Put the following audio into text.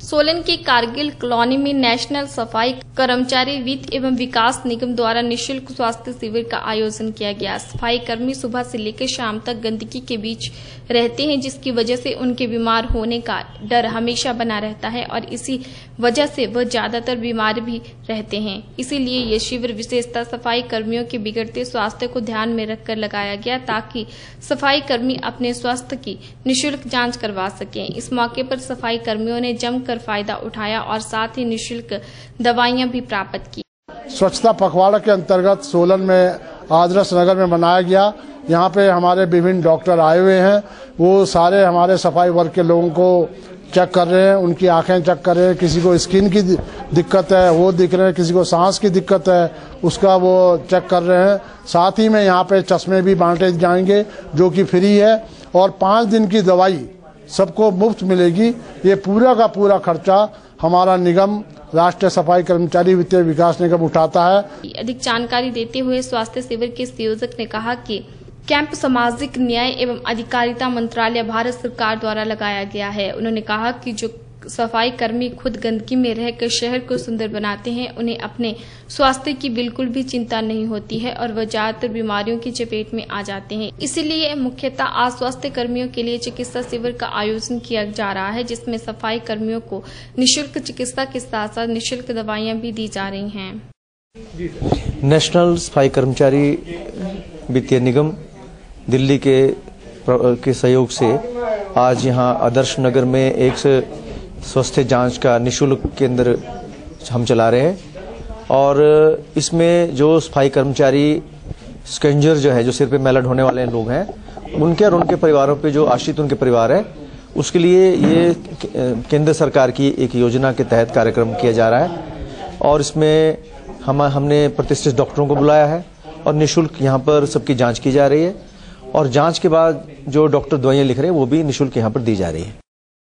सोलन के कारगिल कॉलोनी में नेशनल सफाई कर्मचारी वित्त एवं विकास निगम द्वारा निःशुल्क स्वास्थ्य शिविर का आयोजन किया गया। सफाई कर्मी सुबह से लेकर शाम तक गंदगी के बीच रहते हैं, जिसकी वजह से उनके बीमार होने का डर हमेशा बना रहता है और इसी वजह से वह ज्यादातर बीमार भी रहते हैं। इसीलिए ये शिविर विशेषतः सफाई कर्मियों के बिगड़ते स्वास्थ्य को ध्यान में रखकर लगाया गया, ताकि सफाई कर्मी अपने स्वास्थ्य की निःशुल्क जांच करवा सकें। इस मौके पर सफाई कर्मियों ने जमकर फायदा उठाया और साथ ही निःशुल्क दवाइयां भी प्राप्त की। स्वच्छता पखवाड़ा के अंतर्गत सोलन में आदर्श नगर में बनाया गया। यहाँ पे हमारे विभिन्न डॉक्टर आए हुए हैं, वो सारे हमारे सफाई वर्ग के लोगों को चेक कर रहे हैं, उनकी आंखें चेक कर रहे हैं। किसी को स्किन की दिक्कत है वो दिख रहे हैं, किसी को सांस की दिक्कत है उसका वो चेक कर रहे हैं। साथ ही में यहाँ पे चश्मे भी बांटे जाएंगे जो कि फ्री है और 5 दिन की दवाई सबको मुफ्त मिलेगी। ये पूरा का पूरा खर्चा हमारा निगम राष्ट्रीय सफाई कर्मचारी वित्त विकास निगम उठाता है। अधिक जानकारी देते हुए स्वास्थ्य शिविर के संयोजक ने कहा कि कैंप सामाजिक न्याय एवं अधिकारिता मंत्रालय भारत सरकार द्वारा लगाया गया है। उन्होंने कहा कि जो सफाई कर्मी खुद गंदगी में रहकर शहर को सुंदर बनाते हैं, उन्हें अपने स्वास्थ्य की बिल्कुल भी चिंता नहीं होती है और वह ज्यादातर बीमारियों की चपेट में आ जाते हैं। इसीलिए मुख्यतः आज स्वास्थ्य कर्मियों के लिए चिकित्सा शिविर का आयोजन किया जा रहा है, जिसमें सफाई कर्मियों को निःशुल्क चिकित्सा के साथ साथ निःशुल्क दवाइयां भी दी जा रही हैं। नेशनल सफाई कर्मचारी वित्तीय निगम दिल्ली के सहयोग से आज यहाँ आदर्श नगर में एक स्वास्थ्य जांच का निःशुल्क केंद्र हम चला रहे हैं और इसमें जो सफाई कर्मचारी स्केंजर जो है, जो सिर पे मैला ढोने वाले लोग हैं, उनके और उनके परिवारों पे जो आश्रित उनके परिवार है, उसके लिए ये केंद्र सरकार की एक योजना के तहत कार्यक्रम किया जा रहा है और इसमें हमने प्रतिष्ठित डॉक्टरों को बुलाया है और निःशुल्क यहाँ पर सबकी जांच की जा रही है और जांच के बाद जो डॉक्टर दवाइयाँ लिख रहे हैं वो भी निःशुल्क यहाँ पर दी जा रही है।